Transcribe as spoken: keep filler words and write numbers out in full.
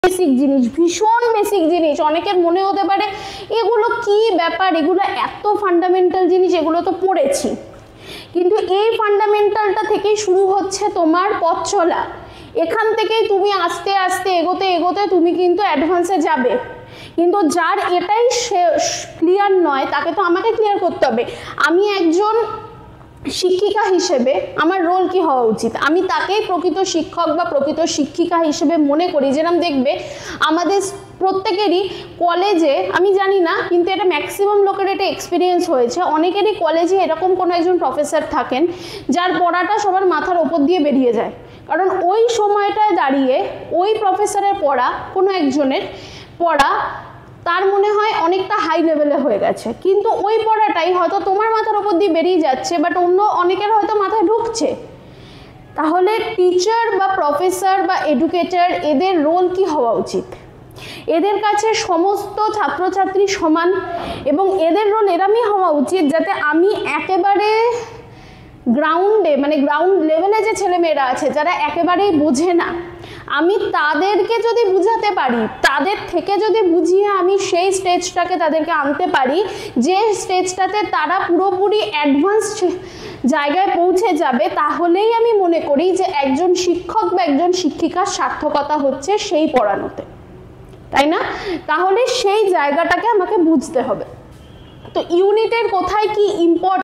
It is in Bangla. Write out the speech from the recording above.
বেসিক জিনিস, ভীষণ বেসিক জিনিস। অনেকের মনে হতে পারে এগুলো কি ব্যাপার, এগুলো এত ফান্ডামেন্টাল জিনিস, এগুলো তো পড়েছি। কিন্তু এই ফান্ডামেন্টালটা থেকেই শুরু হচ্ছে তোমার পথ চলা। এখান থেকেই তুমি আস্তে আস্তে এগোতে এগোতে তুমি কিন্তু অ্যাডভান্সে যাবে। কিন্তু যার এটাই ক্লিয়ার নয় তাকে তো আমাকে ক্লিয়ার করতে হবে। আমি একজন শিক্ষিকা হিসেবে আমার রোল কি হওয়া উচিত, আমি তাকেই প্রকৃত শিক্ষক বা প্রকৃত শিক্ষিকা হিসেবে মনে করি। যেরকম দেখবে আমাদের প্রত্যেকেরই কলেজে, আমি জানি না কিন্তু এটা ম্যাক্সিমাম লোকের এটা এক্সপিরিয়েন্স হয়েছে, অনেকেরই কলেজে এরকম কোনো একজন প্রফেসর থাকেন যার পড়াটা সবার মাথার ওপর দিয়ে বেরিয়ে যায়। কারণ ওই সময়টায় দাঁড়িয়ে ওই প্রফেসরের পড়া, কোনো একজনের পড়া তার মনে হয় অনেকটা হাই লেভেলে হয়ে গেছে, কিন্তু ওই পড়াটাই হয়তো তোমার মাথার ওপর দিয়ে বেরিয়ে যাচ্ছে, বাট অন্য অনেকের হয়তো মাথায় ঢুকছে। তাহলে টিচার বা প্রফেসর বা এডুকেটর এদের রোল কি হওয়া উচিত? এদের কাছে সমস্ত ছাত্রছাত্রী সমান, এবং এদের রোল এরমই হওয়া উচিত যাতে আমি একেবারে গ্রাউন্ডে, মানে গ্রাউন্ড লেভেলে যে ছেলেমেয়েরা আছে যারা একেবারেই বোঝে না, আমি তাদেরকে যদি বুঝাতে পারি, তাদের থেকে যদি বুঝিয়ে আমি সেই স্টেজটাকে তাদেরকে আনতে পারি যে স্টেজটাতে তারা পুরোপুরি অ্যাডভান্স জায়গায় পৌঁছে যাবে, তাহলেই আমি মনে করি যে একজন শিক্ষক বা একজন শিক্ষিকার সার্থকতা হচ্ছে সেই পড়ানোতে, তাই না? তাহলে সেই জায়গাটাকে আমাকে বুঝতে হবে। তো ইউনিটের কোথায় কি ইম্পর্টেন্ট